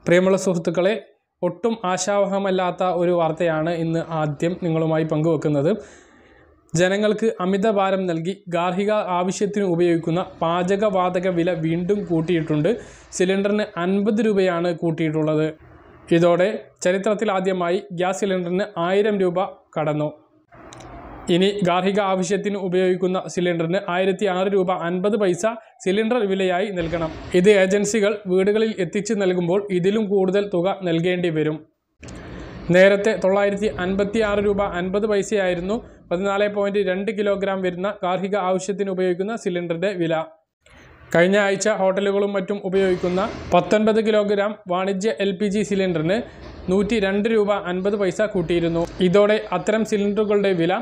പ്രിയമുള്ള സുഹൃത്തുക്കളെ, ഒട്ടും ആശാവഹമല്ലാത്ത ഒരു വാർത്തയാണ് ഇന്ന് ആദ്യം നിങ്ങളുമായി പങ്കുവെക്കുന്നത്. ജനങ്ങൾക്ക് അമിതഭാരം നൽകി ഗാർഹിക ആവശ്യത്തിന് ഉപയോഗിക്കുന്ന പാചകവാതക വില വീണ്ടും കൂട്ടിയിട്ടുണ്ട്. സിലിണ്ടറിന് 50 രൂപയാണ് കൂട്ടിയിട്ടുള്ളത്. ഇതോടെ ചരിത്രത്തിലാദ്യമായി ഗ്യാസ് സിലിണ്ടറിന് 1000 രൂപ കടന്നു. ഇനി ഗാർഹിക ആവശ്യത്തിന് ഉപയോഗിക്കുന്ന സിലിണ്ടറിന് 1006 രൂപ 50 പൈസ സിലിണ്ടർ വിലയായി നൽകണം. ഇത് ഏജൻസികൾ വീടുകളിൽ എത്തിച്ച് നൽകുമ്പോൾ ഇതിലും കൂടുതൽ തുക നൽകേണ്ടി വരും. നേരത്തെ 956 രൂപ 50 പൈസയായിരുന്നു 14.2 കിലോഗ്രാം വരുന്ന ഗാർഹിക ആവശ്യത്തിന് ഉപയോഗിക്കുന്ന സിലിണ്ടറിൻ്റെ വില. കഴിഞ്ഞ ആഴ്ച ഹോട്ടലുകളും മറ്റും ഉപയോഗിക്കുന്ന 19 കിലോഗ്രാം വാണിജ്യ LPG സിലിണ്ടറിന് 102 രൂപ 50 പൈസ കൂട്ടിയിരുന്നു. ഇതോടെ അത്തരം സിലിണ്ടറുകളുടെ വില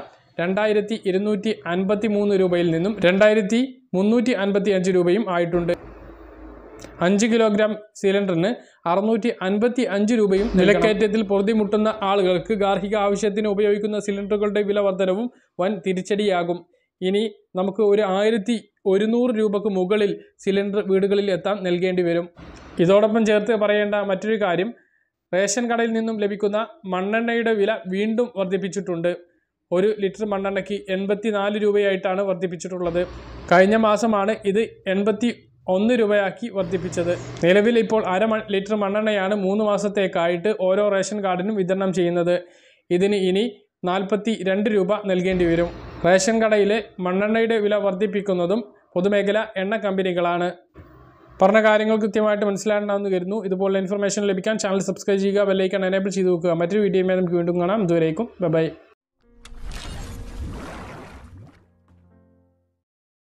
2253 രൂപയിൽ നിന്നും 2355 രൂപയും ആയിട്ടുണ്ട്. 5 കിലോഗ്രാം സിലിണ്ടറിന് 655 രൂപയും. വിലക്കയറ്റത്തിൽ പൊറുതിമുട്ടുന്ന ആളുകൾക്ക് ഗാർഹിക ആവശ്യത്തിന് ഉപയോഗിക്കുന്ന സിലിണ്ടറുകളുടെ വില വർധനവും വൻ തിരിച്ചടിയാകും. ഇനി നമുക്ക് ഒരു 1100 രൂപക്ക് മുകളിൽ സിലിണ്ടർ വീടുകളിൽ എത്താൻ നൽകേണ്ടി വരും. ഇതോടൊപ്പം ചേർത്ത് പറയേണ്ട മറ്റൊരു കാര്യം, റേഷൻ കടയിൽ നിന്നും ലഭിക്കുന്ന മണ്ണെണ്ണയുടെ വില വീണ്ടും വർദ്ധിപ്പിച്ചിട്ടുണ്ട്. 1 ലിറ്റർ മണ്ണെണ്ണയ്ക്ക് 84 രൂപയായിട്ടാണ് വർദ്ധിപ്പിച്ചിട്ടുള്ളത്. കഴിഞ്ഞ മാസമാണ് ഇത് 81 രൂപയാക്കി വർദ്ധിപ്പിച്ചത്. നിലവിൽ ഇപ്പോൾ 1/2 ലിറ്റർ മണ്ണെണ്ണയാണ് 3 മാസത്തേക്കായിട്ട് ഓരോ റേഷൻ കാർഡിനും വിതരണം ചെയ്യുന്നത്. ഇതിന് ഇനി 42 രൂപ നൽകേണ്ടി വരും. റേഷൻ കടയിലെ മണ്ണെണ്ണയുടെ വില വർദ്ധിപ്പിക്കുന്നതും പൊതുമേഖലാ എണ്ണ കമ്പനികളാണ്. പറഞ്ഞ കാര്യങ്ങൾ കൃത്യമായിട്ട് മനസ്സിലാകണമെന്ന് കരുതുന്നു. ഇതുപോലുള്ള ഇൻഫർമേഷൻ ലഭിക്കാൻ ചാനൽ സബ്സ്ക്രൈബ് ചെയ്യുക, ബെൽ ഐക്കൺ എനേബിൾ ചെയ്ത് വെക്കുക. മറ്റൊരു വീഡിയോയുമായി നമുക്ക് വീണ്ടും കാണാം. ഇതുവരേക്കും ബൈ.